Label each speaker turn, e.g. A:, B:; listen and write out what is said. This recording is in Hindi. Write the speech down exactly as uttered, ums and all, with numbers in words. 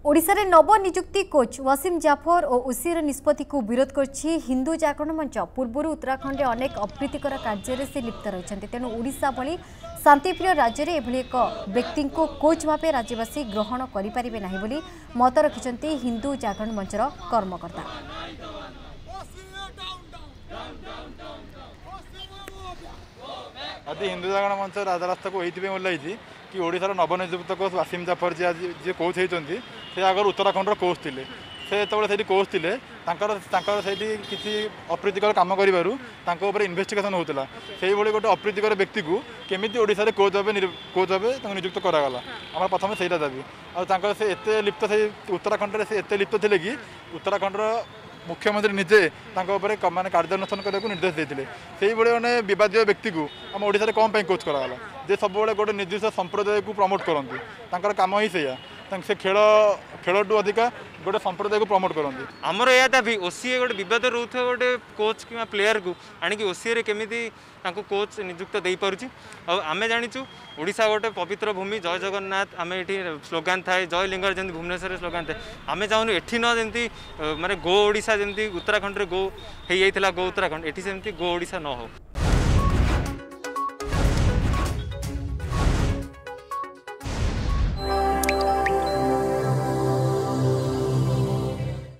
A: ओडिशा रे नवनियुक्ति कोच वासिम जाफर और उसीर निष्पत्ति को विरोध करछि हिंदू जागरण मंच। पूर्व उत्तराखंड में अनेक अप्रीतिकर कार्य से लिप्त रही तेणु ओडिशा भली शांतिप्रिय राज्य में एभली एक व्यक्ति को कोच भाव राज्यवासी ग्रहण करें ना बोली मत रखिंट हिंदू जागरण मंचर कर्मकर्ता।
B: आदि हिंदू जागरण मंच राजरास्ता को ये ओह्लैछि कि ओडिशार नवनियुक्त कोच वासिम जाफर जी आज जी कोच होती से आगर उत्तराखंड कोच थे से जो कोच थे किसी अप्रीतिकर कम कर इन्वेस्टिगेशन होता से गोटे अप्रीतिकर व्यक्ति को केमी ओडिशा कोच भाव कोच भाव नियुक्त करागला आम प्रथम से दाबी और से एत लिप्त से उत्तराखंड से एत लिप्त थे कि उत्तराखंड मुख्यमंत्री निजे माने कार्यानुष्ठान करने को निर्देश देते से मैंने विवाद व्यक्ति को आम ओडिशा कौन कोच करागला जे सब गोटे निर्दिष्ट संप्रदाय को प्रमोट करते कम ही से से खेल खेल टू अधिका गोटे संप्रदाय को प्रमोट करते
C: आमर यह दाबी ओसीए गोटे बद रोथ गोटे कोच कि प्लेयर को आणिकी ओसीए केमी कोच नियुक्त दे पारुछि। आमे जानिचु ओडिशा गोटे पवित्र भूमि जय जगन्नाथ आमे एठी स्लोगान थाए जय लिंगर जमी भुवनेश्वर स्लोगान थाए आमे चाहूँ एठी न जमी माने गो ओडिशा जमी उत्तराखंड रे गो हो गो उत्तराखंड एठी सेमती गो ओडिशा न हो।